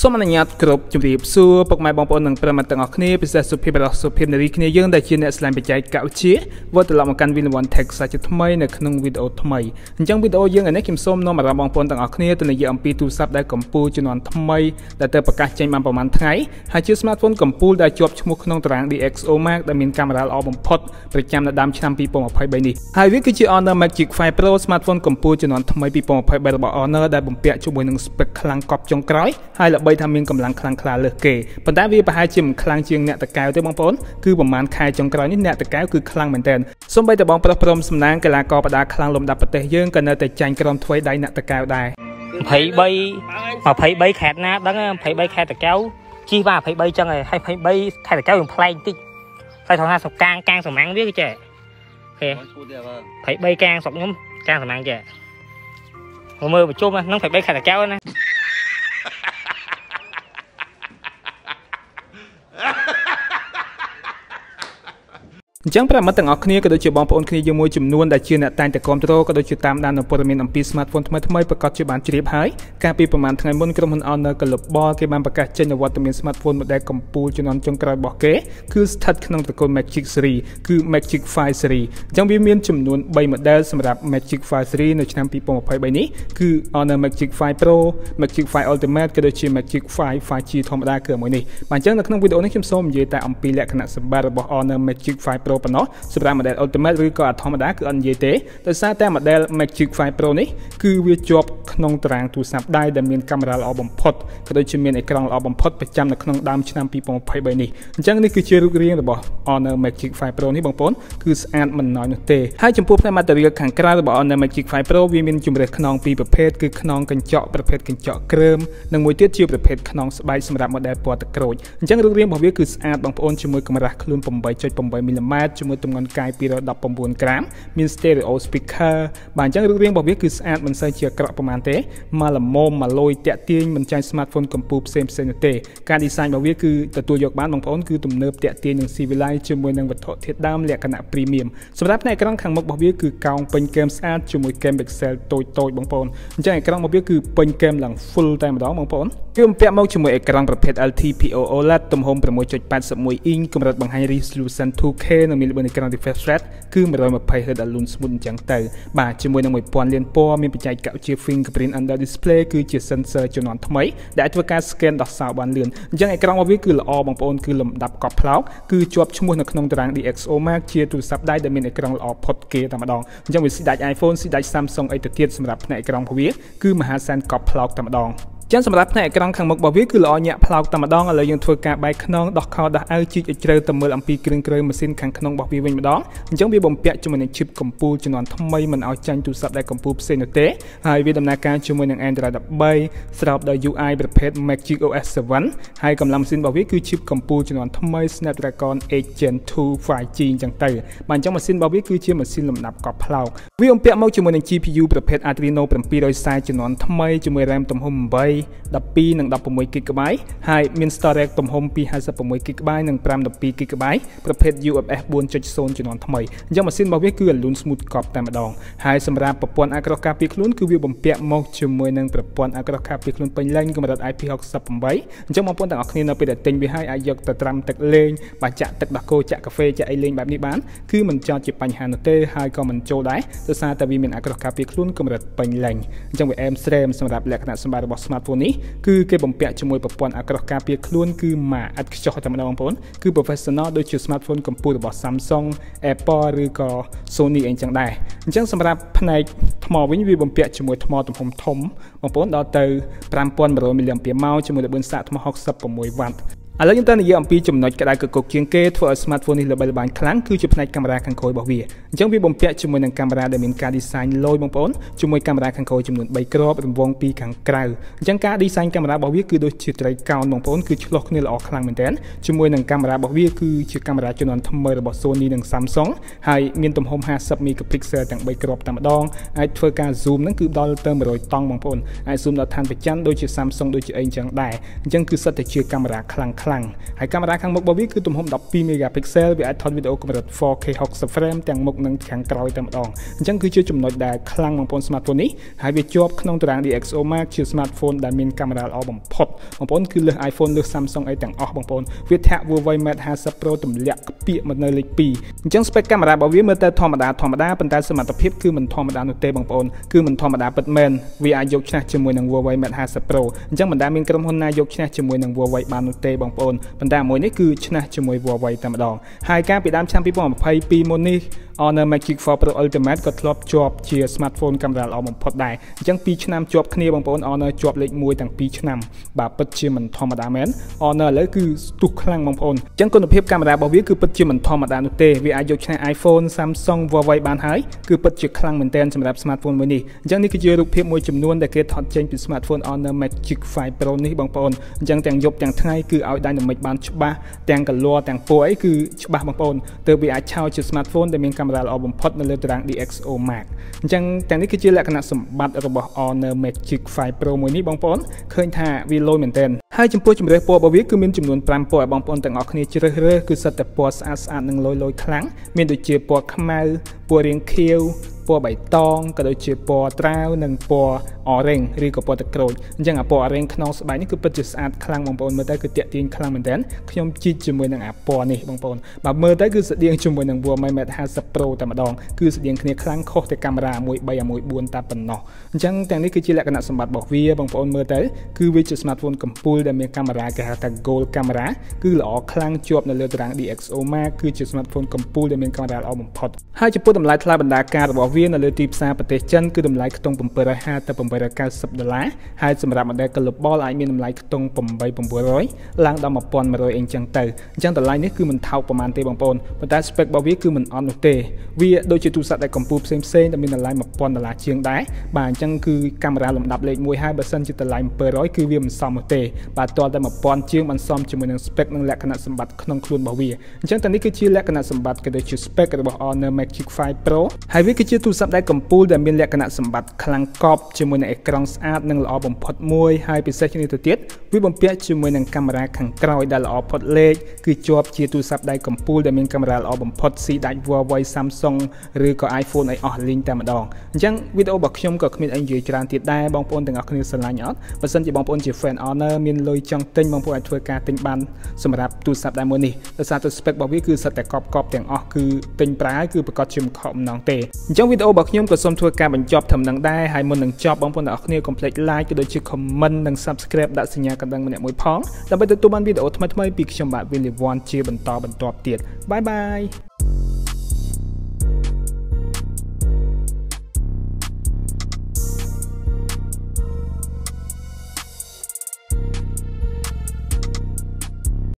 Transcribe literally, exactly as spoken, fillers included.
សូមអនុញ្ញាតគ្រប់ជម្រាបសួរពុកម៉ែបងប្អូននិងប្រិយមិត្តទាំងអស់គ្នាពិសេសសុភាពរបស់សុភាពនារីគ្នាយើងដែលជាអ្នកស្លាញ់បច្ចេកវិទ្យាវិលត្រឡប់មកកាន់ Win One Tech សាជាថ្មីនៅក្នុងវីដេអូថ្មីអញ្ចឹងវីដេអូយើងថ្ងៃនេះខ្ញុំសូមនាំអារម្មណ៍បងប្អូនទាំងអស់គ្នាទៅនិយាយអំពីទូរស័ព្ទដែលកំពូលជំនាន់ថ្មីដែលទៅប្រកាសចេញបានប្រហែលថ្ងៃហើយជា smartphone កំពូលដែលជាប់ឈ្មោះក្នុងតារាង D X O Mark ដែលមានកាមេរ៉ាល្អបំផុតប្រចាំនៅដើមឆ្នាំtwenty twenty-threeនេះហើយវាគឺជា Honor Magic five Pro smartphone កំពូលជំនាន់ថ្មីtwenty twenty-threeរបស់ Honor ដែលបំពាក់ជាមួយនឹង spec ខ្លាំងកប់ចុងក្រោយហើយល្បីថាមានកម្លាំងខ្លាំងក្លាលើសគេប៉ុន្តែវាប្រហែលជាមិនខ្លាំងជាងអ្នកតកែវទេបងប្អូនគឺប្រហែលខែចុងក្រោយនេះអ្នកតកែវគឺខ្លាំងមែនទែនសូម្បីតែបងប្រុសព្រមសំណាងកីឡាករបដាខ្លាំងលំដាប់ប្រទេសយើងក៏នៅតែចាញ់ក្រុមធ្វើដៃអ្នកតកែវដែរ twenty-threeខែណាដឹងtwenty-threeខែតកែវជិះបានtwenty-threeចឹងហើយtwenty-threeខែតកែវយើងប្លែកតិចហើយថតថាសុកកាងកាងសំណាងវាគឺចេះអូtwenty-threeកាងស្រុកខ្ញុំកាងសំណាងចេះមើលប្រជុំហ្នឹងtwenty-threeខែតកែវណាអញ្ចឹងប្រិយមិត្តទាំងអស់គ្នាក៏ដូចជាបងប្អូនគ្នាយើងមួយចំនួនដែលជាអ្នកតែងតែគ្រប់គ្រងក៏ដូចជាតាមដាននៅព័ត៌មានអំពី smartphone ថ្មីថ្មីប្រកាសជាបានជ្រាបហើយកាលពីប្រហែលថ្ងៃមុនក្រុមហ៊ុន Honor Global គេបានប្រកាសចេញនូវវត្តមាន smartphone model កំពូលជំនាន់ចុងក្រោយរបស់គេគឺស្ថិតក្នុងត្រកូល Magic Series គឺ Magic five Series អញ្ចឹងវាមានចំនួនthree ម៉ូដែលសម្រាប់ Magic five Series នៅឆ្នាំtwenty twenty-threeនេះគឺ Honor Magic five Pro Magic five Ultimate ក៏ដូចជា Magic five five G ធម្មតាគឺមួយនេះបាទអញ្ចឹងនៅក្នុងវីដេអូនេះខ្ញុំសូមនិយាយតែអំពីលក្ខណៈសម្បត្តិរបស់ Honor Magic five Pro ប៉ុណ្ណោះសម្រាប់ model Ultimate ឬក៏ធម្មតាគឺអត់និយាយទេដោយសារតែ model Magic five Pro នេះគឺវាជាប់ក្នុងតារាងទូរស័ព្ទដៃដែលមានកាមេរ៉ាល្អបំផុតក៏ដូចជាមានអេក្រង់ល្អបំផុតប្រចាំនៅក្នុងដើមឆ្នាំtwenty twenty-threeនេះអញ្ចឹងនេះគឺជារូបរាងរបស់ Honor Magic five Pro នេះបងប្អូនគឺស្អាតមិនណយនោះទេហើយចំពោះផ្នែក material ខាងក្រៅរបស់ Honor Magic five Pro វាមានជម្រើសខ្នងពីរប្រភេទគឺខ្នងកញ្ចក់ប្រភេទកញ្ចក់គ្រើមនិងមួយទៀតជាប្រភេទខ្នងស្បែកសម្រាប់ model ពណ៌ទឹកក្រូចអញ្ចឹងរូបរាងរបស់វាគឺស្អាតបងប្អូនជាមួយកម្រាស់ខ្លួនeight point eightមីលីម៉ែត្រជាមួយទម្ងន់កាយtwo hundred nineteenក្រាមមាន stereo speaker បាទអញ្ចឹងរូបរាងរបស់វាគឺស្អាតមិនសូវជាអាក្រក់ប៉ុន្មានទេមកល្មមមកលយតាក់ទាញមិនចាញ់ smartphone កំពូលផ្សេងផ្សេងនោះទេការ design របស់វាគឺទទួលយកបានបងប្អូនគឺទំនើបតាក់ទាញនឹងស៊ីវិល័យជាមួយនឹងវត្ថុធាតុដើមលក្ខណៈ premium សម្រាប់ផ្នែកអេក្រង់ខាងមុខរបស់វាគឺកោងពេញគែមស្អាតជាមួយគែម pixel តូចតូចបងប្អូនអញ្ចឹងអេក្រង់របស់វាគឺពេញគែមឡើង full តែម្ដងបងប្អូនគឺបំពាក់មកជាមួយអេក្រង់ប្រភេទ L T P O OLED ទំហំsix point eight oneអ៊ីនកម្រិតបង្ហាញ resolution two K និងមានល្បឿនអេក្រង់ refresh rate គឺone twenty Hz ដែលលូន smooth អញ្ចឹងទៅបាទជាមួយនឹងone thousandលានពណ៌មានបច្ចេកវិទ្យា fingerprint under display គឺជា sensor ជំនាន់ថ្មីដែលអាចធ្វើការ scan ដោះសោបានលឿនអញ្ចឹងអេក្រង់របស់វាគឺល្អបងប្អូនគឺលំដាប់កប់ផ្លោកគឺជាប់ឈ្មោះនៅក្នុងតារាង D X O Mark ជាទូរស័ព្ទដៃដែលមានអេក្រង់ល្អផុតគេតែម្ដងអញ្ចឹងវាស៊ីដាច់ iPhone ស៊ីដាច់ Samsung អីទៅទៀតសម្រាប់ផ្នែកអេក្រង់របស់វាគឺមហាសែនកប់ផ្លោកតែម្ដងចឹងសម្រាប់ផ្នែកអេក្រង់ខាងមុខរបស់វាគឺល្អញាក់ផ្លោកតែម្ដងឥឡូវយើងធ្វើការបែកខ្នងដោះខោដោះអាវជីកឲ្យជ្រៅទៅមើលអំពីគ្រឿងក្រៅម៉ាស៊ីនខាងក្នុងរបស់វាវិញម្ដងអញ្ចឹងវាបំពាក់ជាមួយនឹង chip កំពូលជំនាន់ថ្មីមិនឲ្យចាញ់ទូរស័ព្ទដែលកំពូលផ្សេងនោះទេហើយវាដំណើរការជាមួយនឹង Android thirteen ស្របដោយ U I ប្រភេទ Magic O S seven ហើយកម្លាំងម៉ាស៊ីនរបស់វាគឺ chip កំពូលជំនាន់ថ្មី Snapdragon eight Gen two five G អញ្ចឹងទៅបាទអញ្ចឹងម៉ាស៊ីនរបស់វាគឺជាម៉ាស៊ីនលំដាប់កប់ផ្លោកវាបំពាក់មកជាមួយនឹង G P U ប្រភេទ Adreno seven fortyជំនាន់ថ្មីជាមួយ RAM ទំហំeight twelveនិងsixteenជីប៊ី ហើយមាន storage ទំហំtwo hundred fifty-sixជីប៊ី និងfive twelveជីប៊ី ប្រភេទ U F S four point zero ជំនាន់ថ្មីអញ្ចឹងម៉ាស៊ីនរបស់វាគឺ លូន smooth កប់តែម្ដងហើយសម្រាប់ប្រព័ន្ធអាក្រោះការពារខ្លួនគឺវាបំពាក់មកជាមួយនឹងប្រព័ន្ធអាក្រោះការពារខ្លួនពេញលេញកម្រិត I P six eight អញ្ចឹងបងប្អូនទាំងអស់គ្នានៅពេលដែលទិញវាហើយអាចយកទៅត្រាំទឹកលេងបាទចាក់ទឹកដោះគោចាក់កាហ្វេចាក់អីលេងបែបនេះបានគឺមិនចោតជាបញ្ហានោះទេហើយក៏មិនចូលដែរដោយសារតែវាមានអាក្រោះការពារខ្លួនកម្រិតពេញលេញអញ្ចឹងវាអែមស្រែមសម្រាប់លក្ខណៈសម្បត្តិរបស់ smartphone នេះគឺគេបំពាក់ជាមួយប្រព័ន្ធអាក្រោះការពារខ្លួនគឺម៉ាឥតខ្ចោះតែម្ដងបងប្អូនគឺ professional ដូចជា smartphone កំពូលរបស់ Samsung Apple ឬក៏ Sony អីចឹងដែរអញ្ចឹងសម្រាប់ផ្នែកថ្មវិញវាបំពាក់ជាមួយថ្មទំហំធំបងប្អូនដល់ទៅfive thousand one hundredមីលីអាំពែម៉ោងជាមួយល្បឿនសាកថ្មsixty-sixវ៉ាត់ឥឡូវយើងទៅនិយាយអំពីចំណុចក្តៅកកុកជាងគេធ្វើឲ្យ smartphone នេះល្បីល្បាញខ្លាំងគឺជាផ្នែកកាមេរ៉ាខាងក្រោយរបស់វាអញ្ចឹងវាបំពាក់ជាមួយនឹងកាមេរ៉ាដែលមានការ design លយបងប្អូនជាមួយកាមេរ៉ាខាងក្រោយចំនួនthreeគ្រាប់រង្វង់twoខាងក្រៅអញ្ចឹងការ design កាមេរ៉ារបស់វាគឺដូចជាត្រីកោណបងប្អូនគឺឆ្លុះគ្នាល្អខ្លាំងមែនទែនជាមួយនឹងកាមេរ៉ារបស់វាគឺជាកាមេរ៉ាជំនាន់ថ្មីរបស់ Sony និង Samsung ហើយមានទំហំfifty megapixel ទាំងthreeគ្រាប់តែម្ដងអាចធ្វើការ zoom ហ្នឹងគឺដល់ទៅone hundredតង់បងប្អូនអាច zoom ដល់ឋានប្រច័ណ្ឌដូចជា Samsung ដូចជាអីអញ្ចឹងដែរអញ្ចឹងគឺសិតតែជាកាមេរ៉ាខ្លាំងខ្ខ្លាំងហើយកាមេរ៉ាខាងមុខរបស់វាគឺទំហំtwelve megapixel វាអាចថតវីដេអូកម្រិតfour K sixty frame ទាំងមុខនិងខាងក្រោយតែម្ដងអញ្ចឹងគឺជាចំណុចដែលខ្លាំងបងប្អូន smartphone នេះហើយវាជាប់ក្នុងតារាង D X O Mark ជា smartphone ដែលមានកាមេរ៉ាល្អបំផុតបងប្អូនគឺលើស iPhone លើស Samsung អីទាំងអស់បងប្អូនវាធាក់ Huawei Mate fifty Pro ទម្លាក់ក្ពាកមកនៅលេខtwoអញ្ចឹង spec កាមេរ៉ារបស់វាមើលទៅធម្មតាធម្មតាប៉ុន្តែសមត្ថភាពគឺមិនធម្មតានោះទេបងប្អូនគឺមិនធម្មតាពិតមែនវាអាចយកឈ្នះជាមួយនឹង Huawei Mate fifty Pro អញ្ចឹងមិនដែលមានក្រុមហ៊ុនណាយកឈ្នះជាមួយនឹង Huawei បាននោះទេបងប្អូនប៉ុន្តែមួយនេះគឺឈ្នះជាមួយ Huawei តែម្ដងហើយកាលពីដើមឆ្នាំtwenty twenty-twoមុននេះ Honor Magic four Pro Ultimate ក៏ធ្លាប់ជាប់ជា smartphone កាមេរ៉ាល្អបំផុតដែរអញ្ចឹងtwoឆ្នាំជាប់គ្នាបងប្អូន Honor ជាប់លេខoneទាំងtwoឆ្នាំបាទពិតជាមិនធម្មតាមែន Honor ឥឡូវគឺស្ទុះខ្លាំងបងប្អូនអញ្ចឹងគុណភាពកាមេរ៉ារបស់វាគឺពិតជាមិនធម្មតានោះទេវាអាចយកឈ្នះ iPhone Samsung Huawei បានហើយគឺពិតជាខ្លាំងមែនទែនសម្រាប់ smartphone មួយនេះអញ្ចឹងនេះគឺជារូបភាពមួយចំនួនដែលគេថតចេញពី smartphone Honor Magic five Pro នេះបងប្អូនអញ្ចឹងទាំងយប់ទាំងថ្ងៃគឺឲ្យ dynamic បានច្បាស់ទាំង color ទាំងពណ៌អីគឺច្បាស់បងប្អូនទើបវាអាចឆោតជា smartphone ដែលមានកាមេរ៉ាល្អបំផុតនៅលើតារាង D X O Mark អញ្ចឹងទាំងនេះគឺជាលក្ខណៈសម្បត្តិរបស់ Honor Magic five Pro មួយនេះបងប្អូនឃើញថាវាលយមែនទែនហើយចំពោះជម្រើសពណ៌របស់វាគឺមានចំនួនfiveពណ៌ឲ្យបងប្អូនទាំងអស់គ្នាជ្រើសរើសគឺសិតតែពណ៌ស្អាតស្អាតនិងលយលយខ្លាំងមានដូចជាពណ៌ខ្មៅពណ៌រាងខៀវពណ៌បៃតងក៏ដូចជាពណ៌ត្រាវនិងពណ៌ orange ឬក៏ពណ៌ទឹកក្រូចអញ្ចឹងអាពណ៌ orange ខ្នងស្បែកនេះគឺពិតជាស្អាតខ្លាំងបងប្អូនមើលទៅគឺតាក់ទាញខ្លាំងមែនទែនខ្ញុំជីកជាមួយនឹងអាពណ៌នេះបងប្អូនបើមើលទៅគឺស្តៀងជាមួយនឹង Huawei Mate fifty Pro តែម្ដងគឺស្តៀងគ្នាខ្លាំងខុសតែកាមេរ៉ាone three និងone fourតែប៉ុណ្ណោះអញ្ចឹងទាំងនេះគឺជាលក្ខណៈសម្បត្តិរបស់វាបងប្អូនមើលទៅគឺវាជា smartphone កំពូលដែលមានកាមេរ៉ាគេហៅថា Gold Camera គឺល្អខ្លាំងជាប់នៅលើតារាង D X O Mark គឺជា smartphone កំពូលដែលមានកាមេរ៉ាល្អបំផុតហើយចំពោះតម្លៃថ្លៃបណ្ដាការរបស់វានៅលើទីផ្សារប្រទេសចិនគឺតម្លៃខ្ទង់seven fiftyទៅeight ninetyដុល្លារហើយសម្រាប់ model Global អាចមានតម្លៃខ្ទង់eight thousand nine hundredឡើងដល់one thousand one hundredអីចឹងទៅអញ្ចឹងតម្លៃនេះគឺមិនថោកប្រហែលទេបងប្អូនប៉ុន្តែ spec របស់វាគឺមិនអត់នោះទេវាដូចជាទូរស័ព្ទដែលកម្ពុជាផ្សេងផ្សេងដែលមានតម្លៃone thousandដុល្លារជាងដែរបាទអញ្ចឹងគឺកាមេរ៉ាលំដាប់លេខoneហើយបើសិនជាតម្លៃseven hundredគឺវាមិនសមនោះទេបាទតើតែone thousandជាងបានសមជាមួយនឹង spec និងលក្ខណៈសម្បត្តិក្នុងខ្លួនរបស់វាអញ្ចឹងតែនេះគឺជាលក្ខណៈសម្បត្តិក៏ដូចជា spec របស់ Honor Magic five Pro ហើយវាគឺជាទូរស័ព្ទដែលកម្ពុជាដែលមានលក្ខណៈសម្បត្តិខ្លាំងកប់ជាមួយនឹងអេក្រង់ស្អាតនិងល្អបំផុតមួយហើយពិសេសជាងនេះទៅទៀតវាបំពាក់ជាមួយនឹងកាមេរ៉ាខាងក្រោយដែលល្អផុតលេខគឺជាប់ជាទូរស័ព្ទដៃកម្ពុជាដែលមានកាមេរ៉ាល្អបំផុតស៊ីដាច់ Huawei Samsung ឬក៏ iPhone អីអស់លីងតែម្ដងអញ្ចឹងវីដេអូរបស់ខ្ញុំក៏គ្មានអីនិយាយច្រើនទៀតដែរបងប្អូនទាំងអស់គ្នាស្រឡាញ់អត់បើសិនជាបងប្អូនជា fan Honor មានលុយចង់ទិញបងប្អូនអាចធ្វើការទិញបានសម្រាប់ទូរស័ព្ទដែរមួយនេះដោយសារតែ spec របស់វាគឺសិតតែកប់កប់ទាំងអស់គឺទិញប្រើគឺប្រកាសជាមិនខកអំណងទេអញ្ចឹងវីដេអូរបស់ខ្ញុំក៏សូមធ្វើការបញ្ចប់ត្រឹមនឹងដែរហើយមុននឹងចប់បងប្អូនទាំងអស់គ្នាកុំភ្លេច like ក៏ដូចជា comment និង subscribe ដាក់សញ្ញាកណ្ដឹងម្នាក់មួយផងដើម្បីទទួលបានវីដេអូថ្មីៗពីខ្ញុំបាទ Willy One ជាបន្តបន្ទាប់ទៀតបាយបាយ